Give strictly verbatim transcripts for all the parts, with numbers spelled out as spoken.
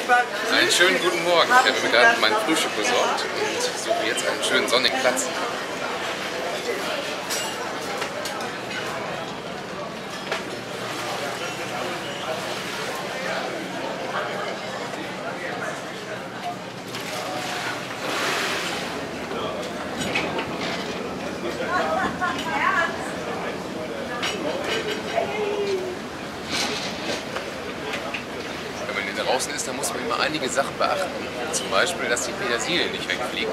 Einen schönen guten Morgen. Ich habe mir gerade mein Frühstück besorgt und suche jetzt einen schönen sonnigen Platz. Draußen ist, da muss man immer einige Sachen beachten. Zum Beispiel, dass die Petersilie nicht wegfliegt.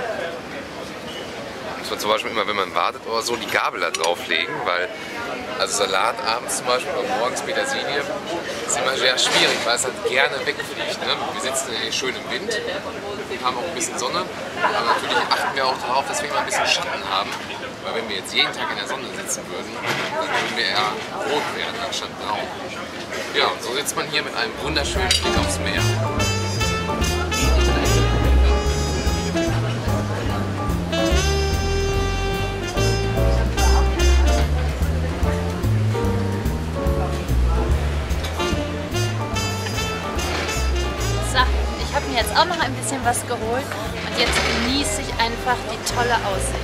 Muss man zum Beispiel immer, wenn man wartet oder so, die Gabel da drauflegen, weil also Salat abends zum Beispiel oder morgens Petersilie ist immer sehr schwierig, weil es halt gerne wegfliegt. Ne? Wir sitzen hier schön im Wind, haben auch ein bisschen Sonne, aber natürlich achten wir auch darauf, dass wir immer ein bisschen Schatten haben. Weil wenn wir jetzt jeden Tag in der Sonne sitzen würden, dann würden wir eher rot werden anstatt braun. Ja, und so sitzt man hier mit einem wunderschönen Blick aufs Meer. So, ich habe mir jetzt auch noch ein bisschen was geholt und jetzt genieße ich einfach die tolle Aussicht.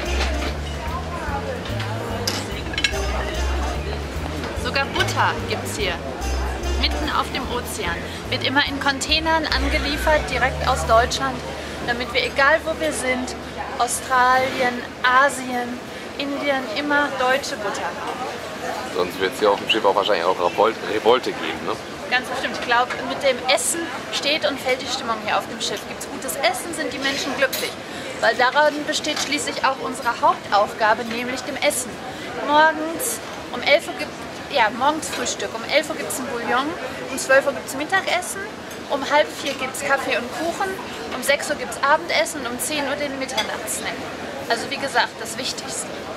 Sogar Butter gibt es hier, mitten auf dem Ozean. Wird immer in Containern angeliefert, direkt aus Deutschland, damit wir, egal wo wir sind, Australien, Asien, Indien, immer deutsche Butter haben. Sonst wird es hier auf dem Schiff auch wahrscheinlich auch Revolte geben, ne? Ganz bestimmt. Ich glaube, mit dem Essen steht und fällt die Stimmung hier auf dem Schiff. Gibt es gutes Essen, sind die Menschen glücklich. Weil daran besteht schließlich auch unsere Hauptaufgabe, nämlich dem Essen. Morgens um elf Uhr gibt Ja, morgens Frühstück. Um elf Uhr gibt es ein Bouillon, um zwölf Uhr gibt es Mittagessen, um halb vier gibt es Kaffee und Kuchen, um sechs Uhr gibt es Abendessen und um zehn Uhr den Mitternachtssnack. Also wie gesagt, das Wichtigste.